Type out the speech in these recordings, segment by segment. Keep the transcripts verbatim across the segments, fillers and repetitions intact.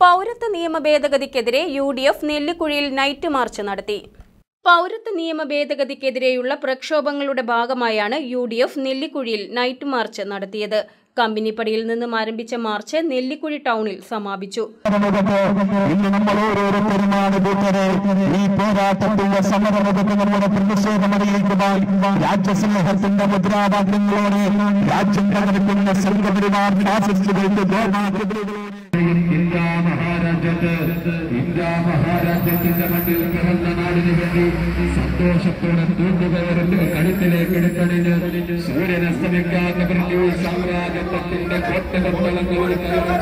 പൗരത്വ നിയമ ഭേദഗതിക്കെതിരെ യു ഡി എഫ് നെല്ലിക്കുഴിയിൽ നൈറ്റ് മാർച്ച് നടത്തി. പൗരത്വ നിയമ ഭേദഗതിക്കെതിരെയുള്ള പ്രക്ഷോഭങ്ങളുടെ ഭാഗമായാണ് യു ഡി എഫ് നെല്ലിക്കുഴിയിൽ നൈറ്റ് മാർച്ച് നടത്തിയത്. കമ്പനിപ്പടിയിൽ നിന്നും ആരംഭിച്ച മാർച്ച് നെല്ലിക്കുഴി ടൗണിൽ സമാപിച്ചു. രാജ്യസ്നേഹത്തിന്റെ മുദ്രാവാക്യങ്ങളോടെ രാജ്യം കടന്നിട്ടുള്ള സംഘപരിവാർ ഫാസിസ്റ്റുകളുടെ ഇന്ത്യ മഹാരാജ്യത്ത് ഇന്ത്യ മഹാരാജ്യത്തിന്റെ മണ്ണിൽ പിറന്ന നാടിന് വേണ്ടി സന്തോഷത്തോടെ തൂക്കുകയറിന്റെ കഴുത്തിലേക്ക് എടുക്കണിന് സൂര്യനസ്തമിക്കാത്ത ബ്രിട്ടീഷ് സാമ്രാജ്യത്വത്തിന്റെ കോട്ടകൊത്തളങ്ങളിൽ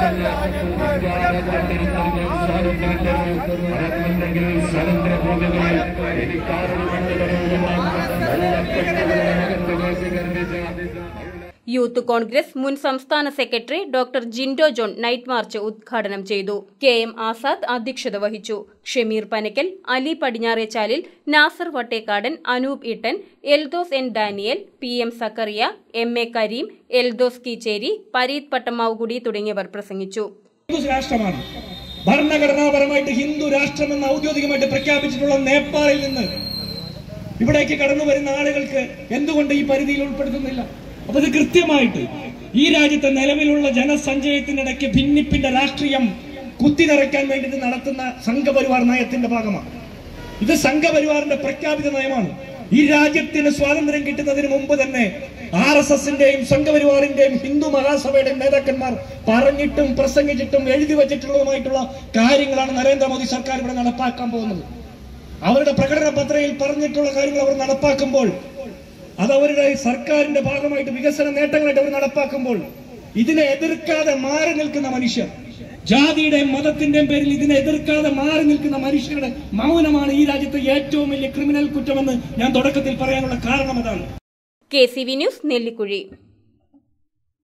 സ്വാതന്ത്ര്യത്തിൽ സ്വാതന്ത്ര്യ ഭൂമികളിൽ എനിക്കാരുടെ യൂത്ത് കോൺഗ്രസ് മുൻ സംസ്ഥാന secretary doctor Jindo John night march ഉദ്ഘാടനം ചെയ്തു. കെ എം ആസാദ് അധ്യക്ഷത വഹിച്ചു. Shameer Panakkal, Ali Padinjarechalil, Nasar Vattekkadan, Anoop Ittan, Eldhose N Daniel, P M Sakkariya, M A Kareem, Eldhose Keecheri, Pareeth Pattamavukudi തുടങ്ങിയവർ പ്രസംഗിച്ചു. രാഷ്ട്രമാണ് ഭരണഘടനാപരമായിട്ട് ഹിന്ദു രാഷ്ട്രമെന്ന് ഔദ്യോഗികമായിട്ട് പ്രഖ്യാപിച്ചിട്ടുള്ള നേപ്പാളിൽ നിന്ന് ഇവിടേക്ക് കടന്നു വരുന്ന ആളുകൾക്ക് എന്തുകൊണ്ട് ഈ പരിധിയിൽ ഉൾപ്പെടുത്തുന്നില്ല? അപ്പൊ ഇത് കൃത്യമായിട്ട് ഈ രാജ്യത്തെ നിലവിലുള്ള ജനസഞ്ചയത്തിനിടയ്ക്ക് ഭിന്നിപ്പിന്റെ രാഷ്ട്രീയം കുത്തിനിറയ്ക്കാൻ വേണ്ടിയിട്ട് നടത്തുന്ന സംഘപരിവാർ നയത്തിന്റെ ഭാഗമാണ്. ഇത് സംഘപരിവാറിന്റെ പ്രഖ്യാപിത നയമാണ്. ഈ രാജ്യത്തിന് സ്വാതന്ത്ര്യം കിട്ടുന്നതിന് മുമ്പ് തന്നെ ആർ എസ് എസിന്റെയും സംഘപരിവാറിന്റെയും ഹിന്ദു മഹാസഭയുടെയും നേതാക്കന്മാർ പറഞ്ഞിട്ടും പ്രസംഗിച്ചിട്ടും എഴുതി വച്ചിട്ടുള്ളതുമായിട്ടുള്ള കാര്യങ്ങളാണ് നരേന്ദ്രമോദി സർക്കാർ ഇവിടെ നടപ്പാക്കാൻ പോകുന്നത്. അവരുടെ പ്രകടന പത്രികയിൽ പറഞ്ഞിട്ടുള്ള കാര്യങ്ങൾ അവർ നടപ്പാക്കുമ്പോൾ, അത് അവരുടെ സർക്കാരിന്റെ ഭാഗമായിട്ട് വികസന നേട്ടങ്ങളായിട്ട് അവർ നടപ്പാക്കുമ്പോൾ ഇതിനെ എതിർക്കാതെ മാറി നിൽക്കുന്ന മനുഷ്യർ, ജാതിയുടെയും മതത്തിന്റെയും പേരിൽ ഇതിനെ എതിർക്കാതെ മാറി നിൽക്കുന്ന മനുഷ്യരുടെ മൗനമാണ് ഈ രാജ്യത്തെ ഏറ്റവും വലിയ ക്രിമിനൽ കുറ്റമെന്ന് ഞാൻ തുടക്കത്തിൽ പറയാനുള്ള കാരണം അതാണ്. K C V news Nellikuzhi.